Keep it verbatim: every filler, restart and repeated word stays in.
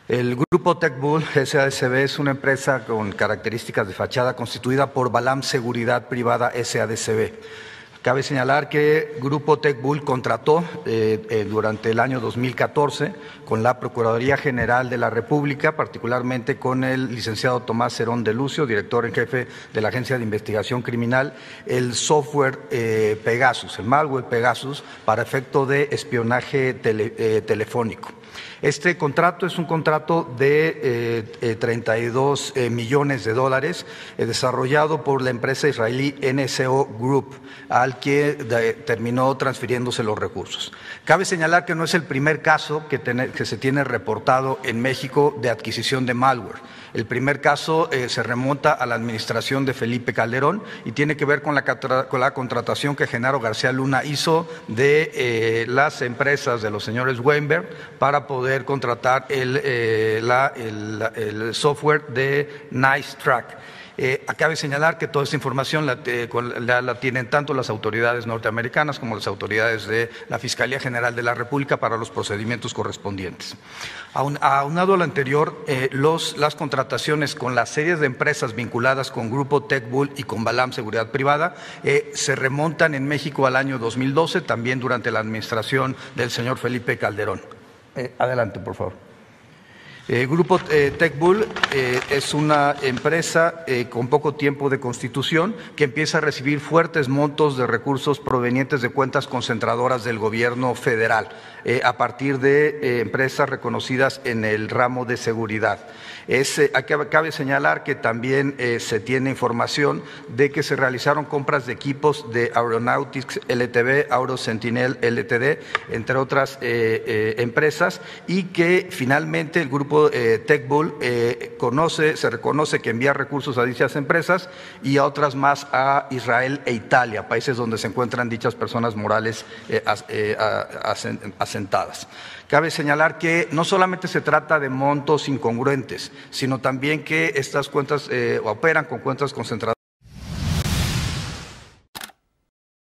El grupo TechBull S A D C B es una empresa con características de fachada constituida por Balam Seguridad Privada S A D C B. Cabe señalar que Grupo TechBull contrató eh, eh, durante el año dos mil catorce con la Procuraduría General de la República, particularmente con el licenciado Tomás Cerón de Lucio, director en jefe de la Agencia de Investigación Criminal, el software eh, Pegasus, el malware Pegasus, para efecto de espionaje tele, eh, telefónico. Este contrato es un contrato de eh, eh, treinta y dos eh, millones de dólares eh, desarrollado por la empresa israelí N S O Group, al que de, terminó transfiriéndose los recursos. Cabe señalar que no es el primer caso que, tener, que se tiene reportado en México de adquisición de malware. El primer caso eh, se remonta a la administración de Felipe Calderón y tiene que ver con la, con la contratación que Genaro García Luna hizo de eh, las empresas de los señores Weinberg para poder contratar el, eh, la, el, el software de NiceTrack. Eh, cabe señalar que toda esta información la, eh, la, la tienen tanto las autoridades norteamericanas como las autoridades de la Fiscalía General de la República para los procedimientos correspondientes. Aun, aunado a lo anterior, eh, los, las contrataciones con las series de empresas vinculadas con Grupo TechBull y con Balam Seguridad Privada eh, se remontan en México al año dos mil doce, también durante la administración del señor Felipe Calderón. Eh, adelante, por favor. El eh, Grupo eh, TechBull eh, es una empresa eh, con poco tiempo de constitución que empieza a recibir fuertes montos de recursos provenientes de cuentas concentradoras del gobierno federal eh, a partir de eh, empresas reconocidas en el ramo de seguridad. Es, eh, cabe señalar que también eh, se tiene información de que se realizaron compras de equipos de Aeronautics L T D, Aerosentinel L T D, entre otras eh, eh, empresas, y que finalmente el Grupo Eh, TechBull eh, conoce, se reconoce que envía recursos a dichas empresas y a otras más a Israel e Italia, países donde se encuentran dichas personas morales eh, as, eh, asentadas. Cabe señalar que no solamente se trata de montos incongruentes, sino también que estas cuentas eh, operan con cuentas concentradas